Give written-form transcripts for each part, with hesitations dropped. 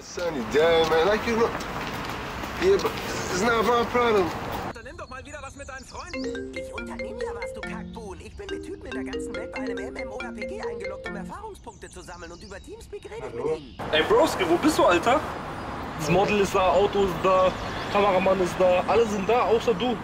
sunny day, man. Like you look. Yeah, but it's not my problem. Unternimm doch mal wieder was mit deinen Freunden. Ich unternehme da was, du Kackbuhn. Ich bin mit Typen in der ganzen Welt bei einem MMORPG eingeloggt, um Erfahrungspunkte zu sammeln. Und über Teamspeak rede ich mit ihnen. Ey, Broski, wo bist du, Alter? Das Model ist da, Auto ist da, Kameramann ist da, alle sind da, außer du.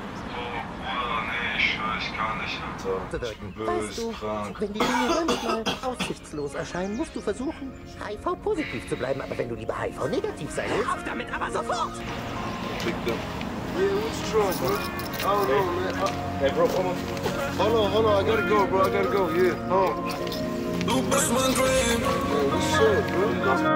Weißt du, wenn die Dinge manchmal aussichtslos erscheinen, musst du versuchen, HIV-positiv zu bleiben. Aber wenn du lieber HIV-negativ sein willst... Auf damit, aber sofort! Yeah, what's wrong, man? I don't know, man. Hey, Bro, komm mal. Hold on. I gotta go, bro. I gotta go. Yeah, hold on. Du bist mein Dream. Man, what's up, bro?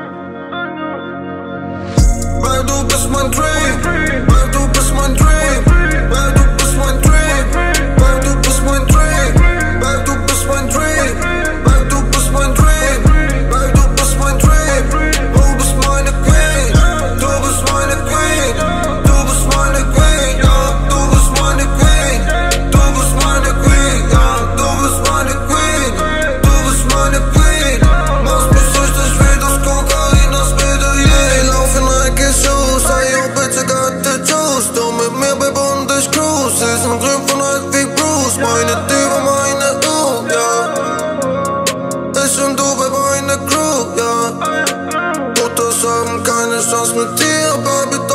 Weil du bist mein Dream. Weil du bist mein Dream. Weil du bist mein Dream. Weil du bist mein Dream. Weil du bist mein Dream. Weil du bist mein Dream. Weil du bist mein Dream. Du bist meine Queen. Du bist meine Queen. Du bist meine Queen. Ja, du bist meine Queen. Du bist meine Queen. Ja, du bist meine Queen. Du bist meine Queen. Machst mich süchtig wie das Kokain, das Medaillon. Lauf in Nike-Shoes, ey, oh, bitte got the juice. Du mit mir, Baby, und ich cruise. Sie sind grün von alt wie Bruce. Meine Diva, meine ja. Ich und du, Baby, eine Crew, ja. Mutters haben keine Chance mit dir, Baby,